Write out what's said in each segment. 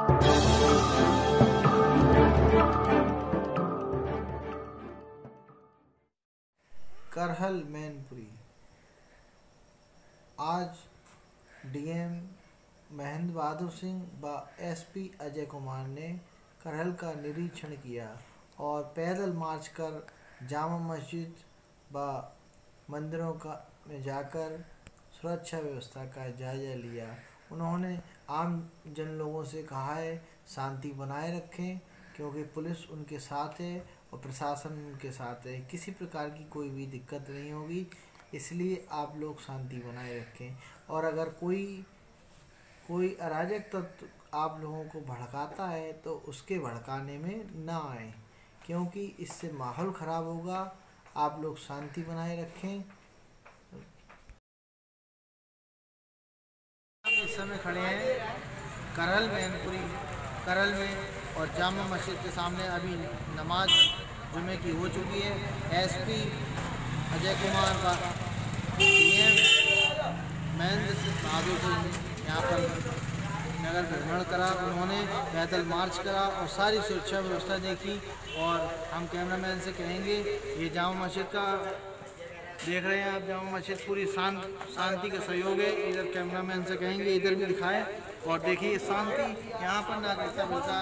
करहल मैनपुरी। आज डीएम महेंद्र बहादुर सिंह व एसपी अजय कुमार ने करहल का निरीक्षण किया और पैदल मार्च कर जामा मस्जिद व मंदिरों में जाकर सुरक्षा व्यवस्था का जायजा लिया। उन्होंने आम जन लोगों से कहा है शांति बनाए रखें, क्योंकि पुलिस उनके साथ है और प्रशासन उनके साथ है। किसी प्रकार की कोई भी दिक्कत नहीं होगी, इसलिए आप लोग शांति बनाए रखें। और अगर कोई अराजक तत्व आप लोगों को भड़काता है तो उसके भड़काने में ना आए, क्योंकि इससे माहौल ख़राब होगा। आप लोग शांति बनाए रखें। इस समय खड़े हैं करहल मैनपुरी करहल में, और जामा मस्जिद के सामने अभी नमाज जुमे की हो चुकी है। एसपी अजय कुमार का डीएम महेंद्र बहादुर सिंह यहाँ पर नगर भ्रमण करा। उन्होंने पैदल मार्च करा और सारी सुरक्षा व्यवस्था देखी। और हम कैमरामैन से कहेंगे, ये जामा मस्जिद का देख रहे हैं आप, जामा मस्जिद पूरी शांति का सहयोग है। इधर कैमरामैन से कहेंगे इधर भी दिखाएं और देखिए शांति यहाँ पर नागरिकता मिलता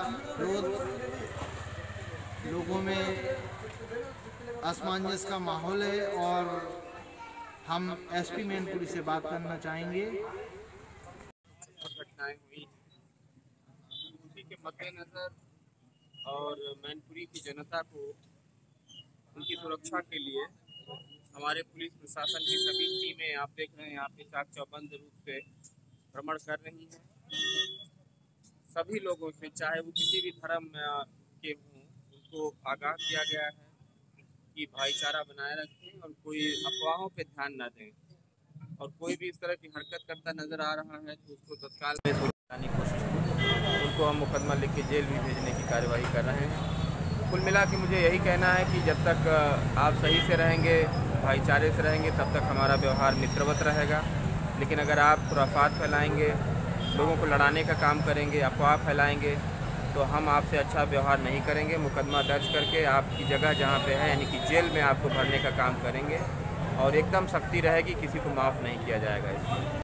लोगों में असमंजस का माहौल है। और हम एसपी मैनपुरी से बात करना चाहेंगे। घटनाएं हुई उसी के मद्देनजर और मैनपुरी की जनता को उनकी सुरक्षा के लिए हमारे पुलिस प्रशासन की सभी टीमें आप देख रहे हैं यहाँ पे चाक चौबंद रूप से भ्रमण कर रही हैं। सभी लोगों से, चाहे वो किसी भी धर्म के हों, उनको आगाह किया गया है कि भाईचारा बनाए रखें और कोई अफवाहों पे ध्यान न दें। और कोई भी इस तरह की हरकत करता नज़र आ रहा है तो उसको तत्काल में सुलझाने की कोशिश की। उनको हम मुकदमा लिख के जेल भी भेजने की कार्यवाही कर रहे हैं। कुल मिला के मुझे यही कहना है कि जब तक आप सही से रहेंगे, भाईचारे से रहेंगे, तब तक हमारा व्यवहार मित्रवत रहेगा। लेकिन अगर आप खुराफात फैलाएंगे, लोगों को लड़ाने का काम करेंगे, अफवाह फैलाएंगे, तो हम आपसे अच्छा व्यवहार नहीं करेंगे। मुकदमा दर्ज करके आपकी जगह जहाँ पे है यानी कि जेल में आपको भरने का काम करेंगे और एकदम सख्ती रहेगी, किसी को माफ़ नहीं किया जाएगा इसमें।